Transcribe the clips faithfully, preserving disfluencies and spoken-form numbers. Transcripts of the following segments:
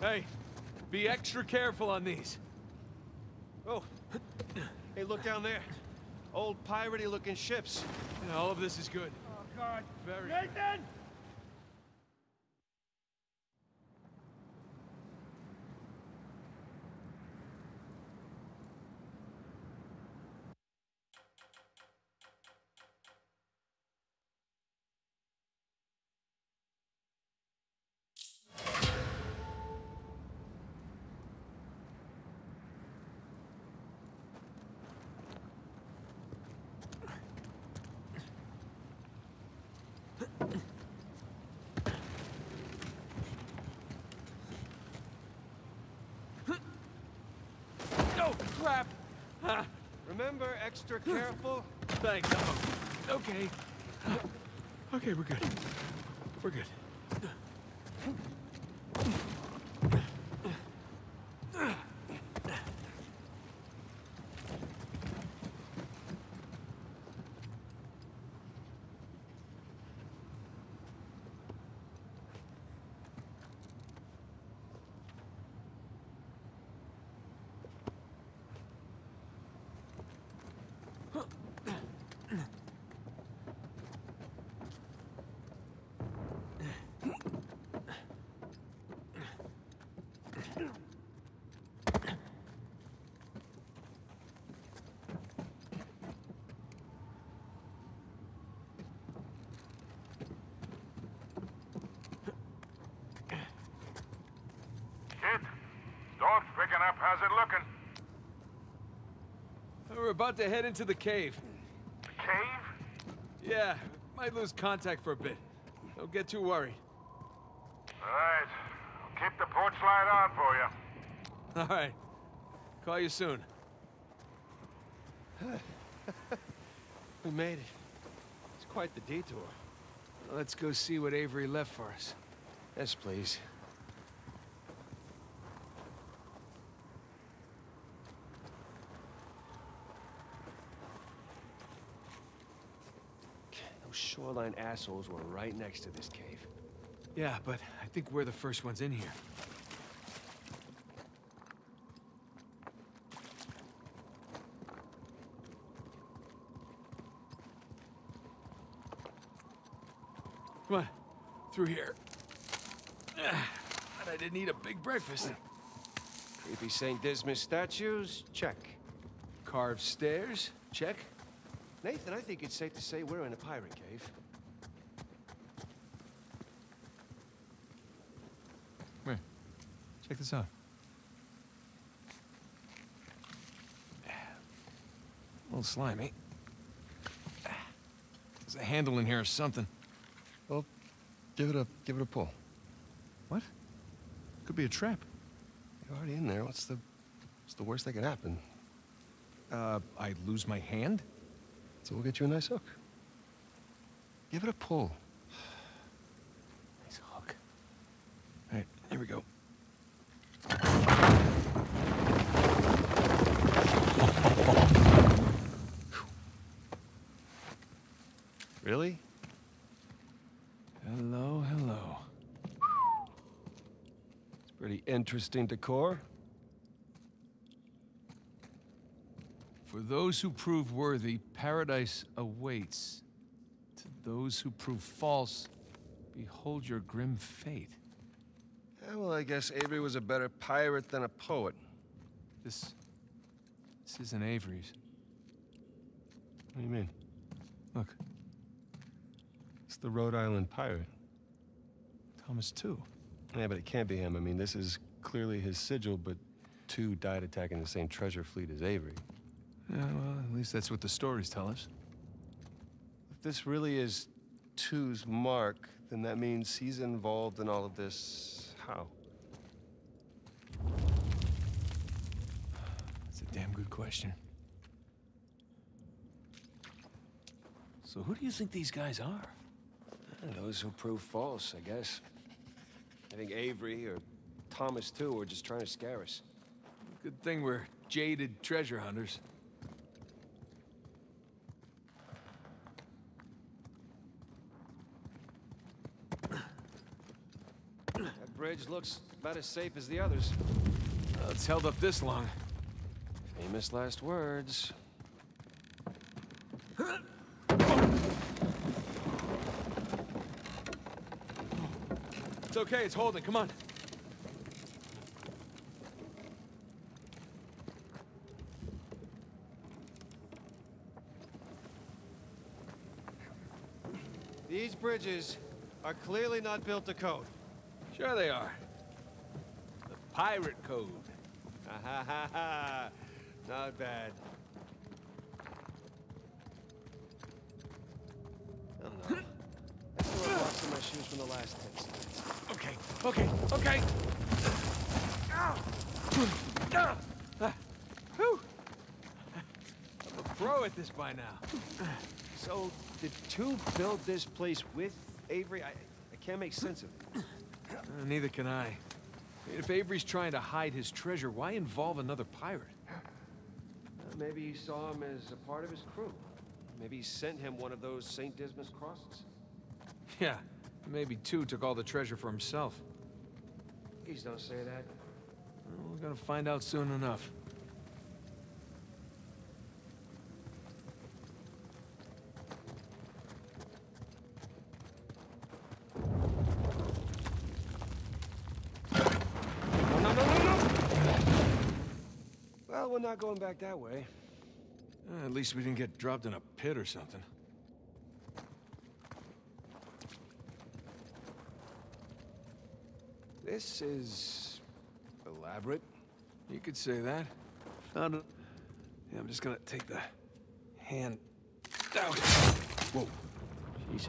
Hey, be extra careful on these. Oh, hey, look down there. Old piratey-looking ships. Yeah, all of this is good. Oh, God. Very Nathan! Oh, crap! Ah, Remember, extra careful? thanks. Oh, okay. Okay, we're good. We're good. Dog's picking up. How's it looking? We're about to head into the cave. The cave? Yeah, might lose contact for a bit. Don't get too worried. All right. I'll keep the porch light on for you. All right. Call you soon. We made it. It's quite the detour. Let's go see what Avery left for us. Yes, please. Those shoreline assholes were right next to this cave. Yeah, but I think we're the first ones in here. Come on, through here. And I didn't eat a big breakfast. Creepy Saint Dismas statues? Check. Carved stairs? Check. Nathan, I think it's safe to say we're in a pirate cave. Here, check this out. A little slimy. There's a handle in here or something. Well, give it a give it a pull. What? Could be a trap. You're already in there. What's the what's the worst that could happen? Uh, I lose my hand? So we'll get you a nice hook. Give it a pull. Nice hook. All right, here we go. Really? Hello, hello. It's pretty interesting decor. For those who prove worthy, paradise awaits. To those who prove false, behold your grim fate. Yeah, well, I guess Avery was a better pirate than a poet. This... this isn't Avery's. What do you mean? Look, It's the Rhode Island pirate. Thomas too. Yeah, but it can't be him. I mean, this is clearly his sigil, but two died attacking the same treasure fleet as Avery. Yeah, well, at least that's what the stories tell us. If this really is Two's mark, then that means he's involved in all of this. How? That's a damn good question. So who do you think these guys are? Those who prove false, I guess. I think Avery or Thomas too are just trying to scare us. Good thing we're jaded treasure hunters. That bridge looks about as safe as the others. Well, it's held up this long. Famous last words. It's okay, it's holding. Come on. These bridges are clearly not built to code. Sure they are. The pirate code. Ha ha ha ha. Not bad. I don't know. I threw a box in my shoes from the last test. Okay, okay, okay. Ow! Ah! Ah! Whew! I'm a pro at this by now. So, did two build this place with Avery? I, I can't make sense of it. Uh, neither can I. I mean, if Avery's trying to hide his treasure, why involve another pirate? Uh, maybe he saw him as a part of his crew. Maybe he sent him one of those Saint Dismas crosses. Yeah, maybe two took all the treasure for himself. Please don't say that. Well, we're gonna find out soon enough. No, no, no, no, no! Well, we're not going back that way. Uh, at least we didn't get dropped in a pit or something. This is elaborate. You could say that. Found it. Yeah, I'm just gonna take the hand out. Whoa. Jesus.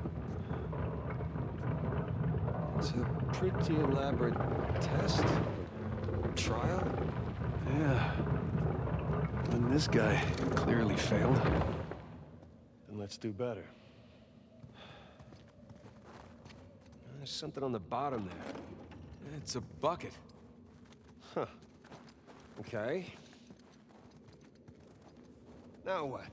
It's a pretty elaborate test. Trial? Yeah. And this guy clearly failed. Then let's do better. There's something on the bottom there. It's a bucket. Huh. Okay. Now what?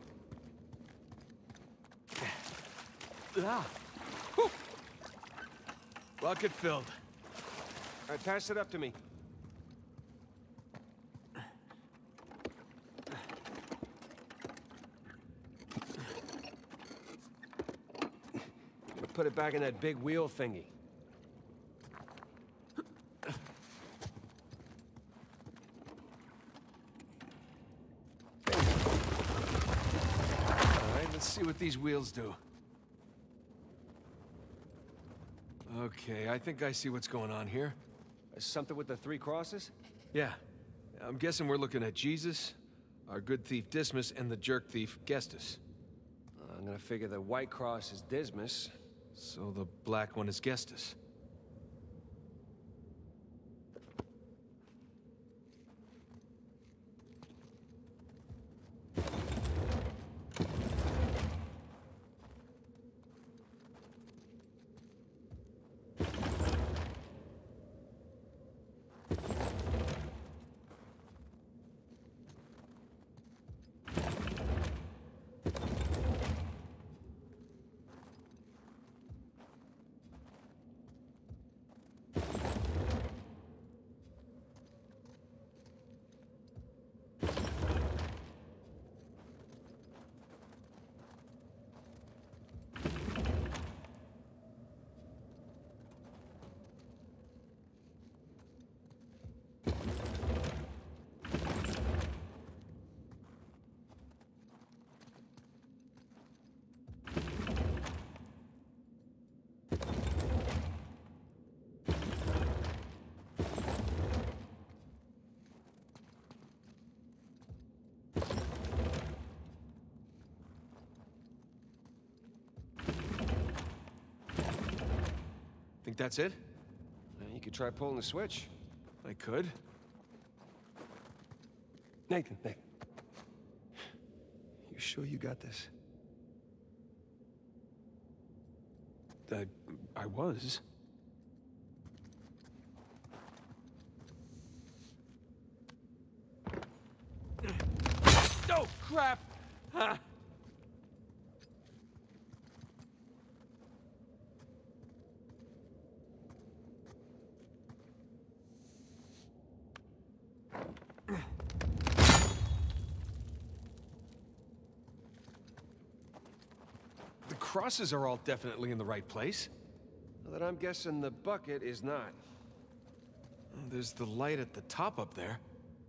Ah. Whew. Bucket filled. All right, pass it up to me. Put it back in that big wheel thingy. All right, let's see what these wheels do. Okay, I think I see what's going on here. Something with the three crosses? Yeah. I'm guessing we're looking at Jesus, our good thief Dismas, and the jerk thief Gestas. Uh, I'm gonna figure the white cross is Dismas. So the black one is Gestas. Think that's it? Uh, you could try pulling the switch. I could. Nathan, Nathan. You sure you got this? I... I was. Oh, crap! Ah. crosses are all definitely in the right place. Well, then I'm guessing the bucket is not. There's the light at the top up there.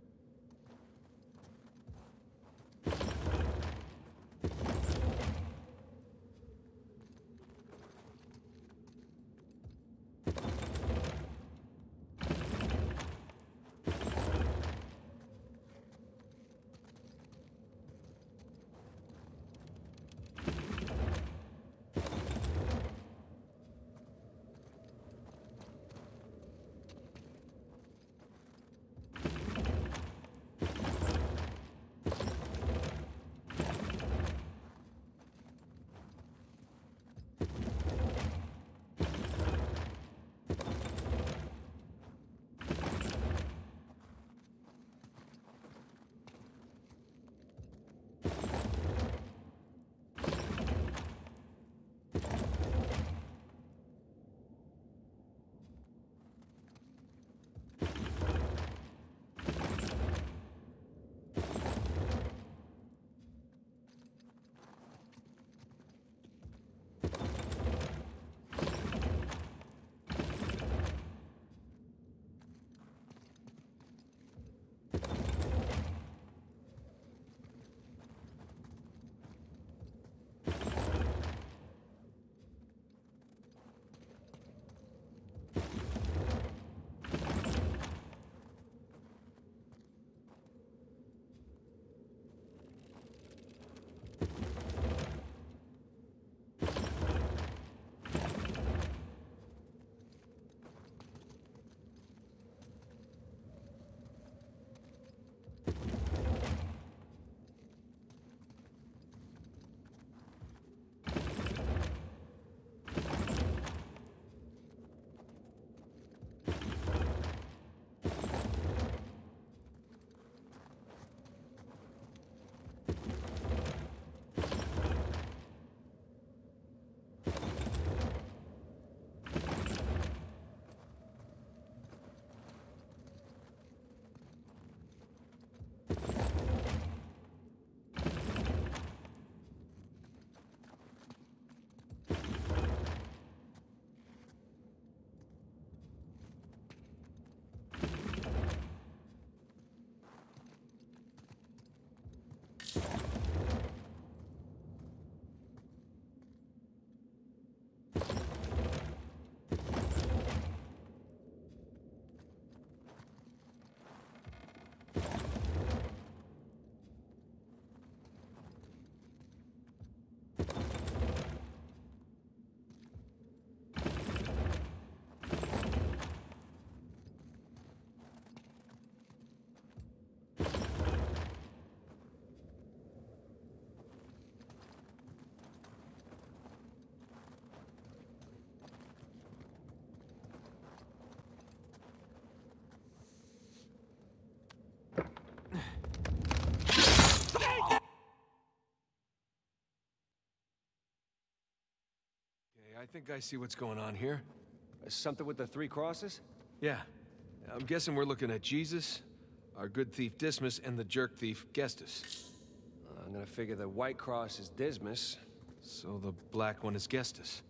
I think I see what's going on here. Something with the three crosses? Yeah. I'm guessing we're looking at Jesus, our good thief Dismas, and the jerk thief Gestas. Uh, I'm gonna figure the white cross is Dismas. So the black one is Gestas.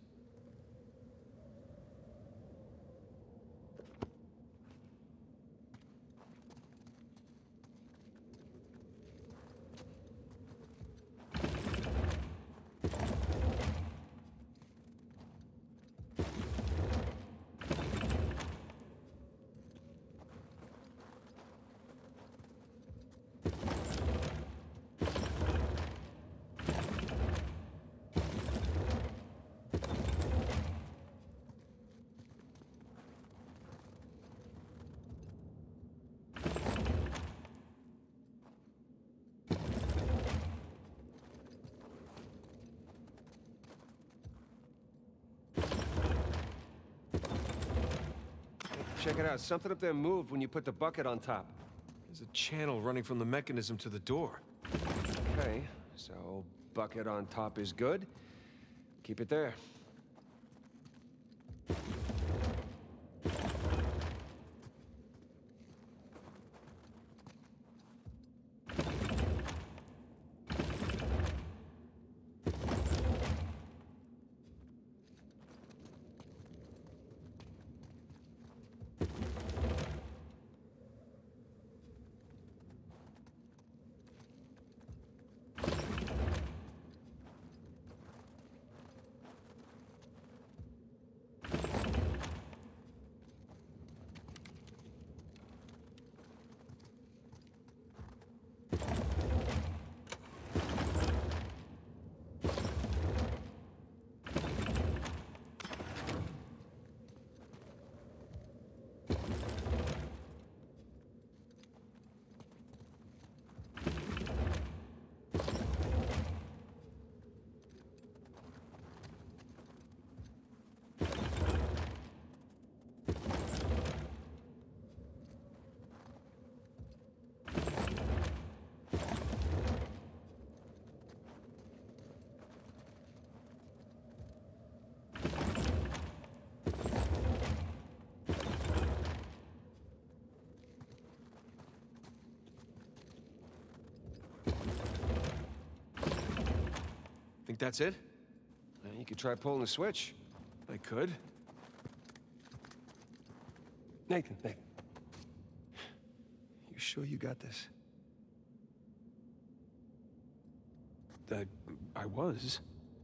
Check it out. Something up there moved when you put the bucket on top. There's a channel running from the mechanism to the door. Okay, so bucket on top is good. Keep it there. Think that's it? Uh, You could try pulling the switch. I could. Nathan, Nathan. You sure you got this? I, I was.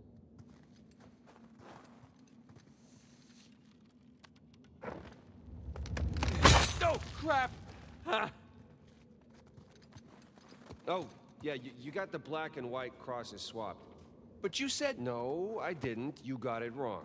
Oh, crap! Ha! Oh, yeah, you, you got the black and white crosses swapped. But you said... No, I didn't. You got it wrong.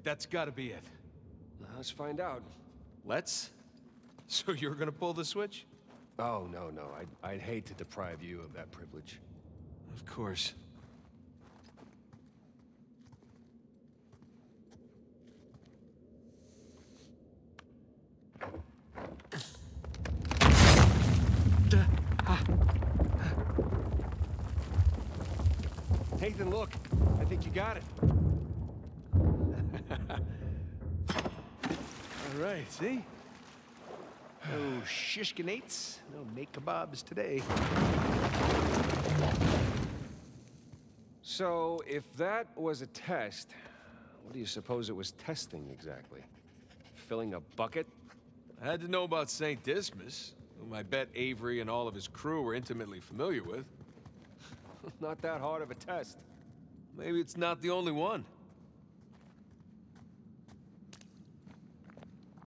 that's gotta be it. Let's find out. Let's? So you're gonna pull the switch? Oh, no, no. I'd, I'd hate to deprive you of that privilege. Of course. Nathan, look. I think you got it. All right, see? No shishkinates, no make kebabs today. So, if that was a test, what do you suppose it was testing exactly? Filling a bucket? I had to know about Saint Dismas, whom I bet Avery and all of his crew were intimately familiar with. Not that hard of a test. Maybe it's not the only one.